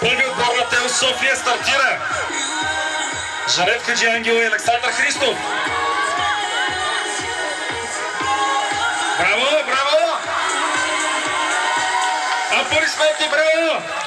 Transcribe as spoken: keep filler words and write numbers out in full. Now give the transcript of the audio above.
Първи отбор на ТЕЛ София стартира. Жанет Хаджиангелова и Александър Христов. Браво, браво! Аплодисменти, браво!